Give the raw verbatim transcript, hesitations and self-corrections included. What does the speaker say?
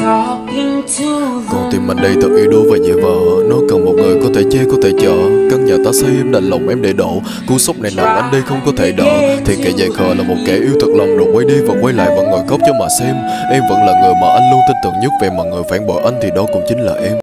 Con tim anh đây thật yếu đuối và dễ vỡ. Nó cần một người có thể che có thể chở. Căn nhà ta xây em đành lòng em để đổ. Cú sốc này nặng anh đây không có thể đỡ. Thì kẻ dại khờ là một kẻ yêu thật lòng, rồi quay đi và quay lại vẫn ngồi khóc cho mà xem. Em vẫn là người mà anh luôn tin tưởng nhất. Về mà người phản bội anh thì đó cũng chính là em.